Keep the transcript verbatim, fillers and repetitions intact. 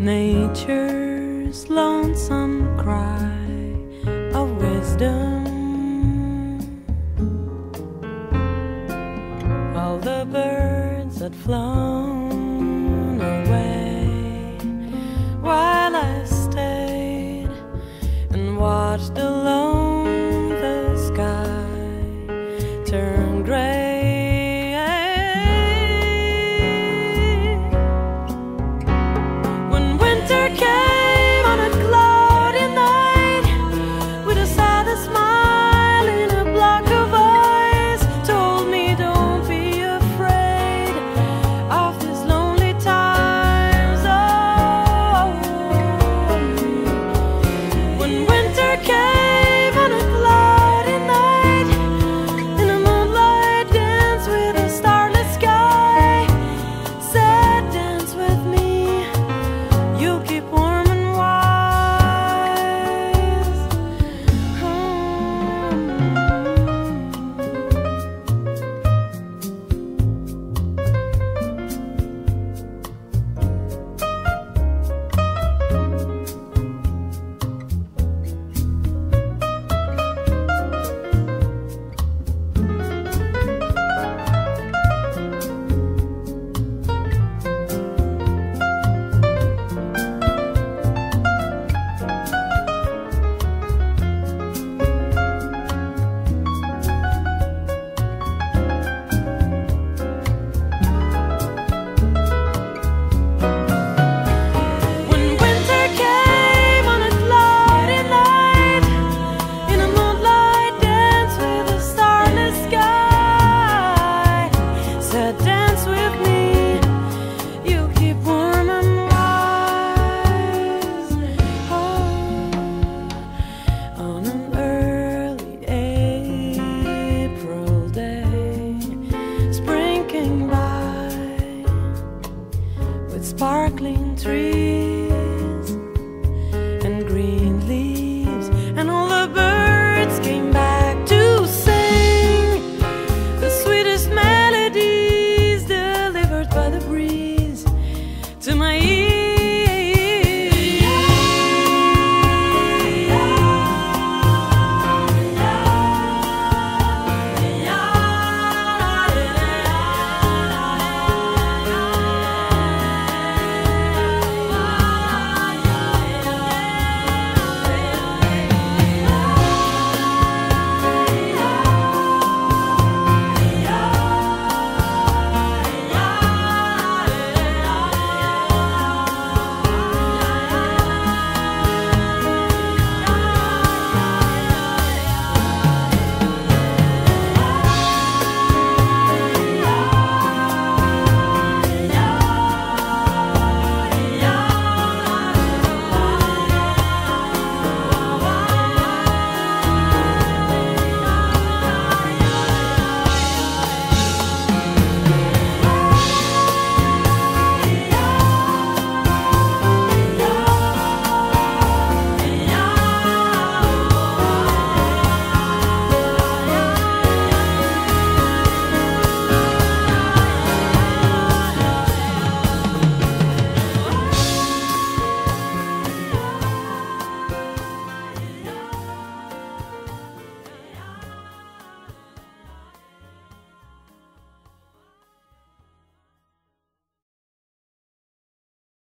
nature's lonesome cry of wisdom. All the birds had flown away while I stayed and watched alone the sky turn gray. Came on a cloudy night with a saddest smile in a block of eyes, told me don't be afraid of these lonely times. Oh, when winter came on a cloudy night in a moonlight dance with a starless sky, said dance with me, you'll keep warm and wise. Dance with me, you keep warm and wise. Oh, on an early April day, spring came by with sparkling trees.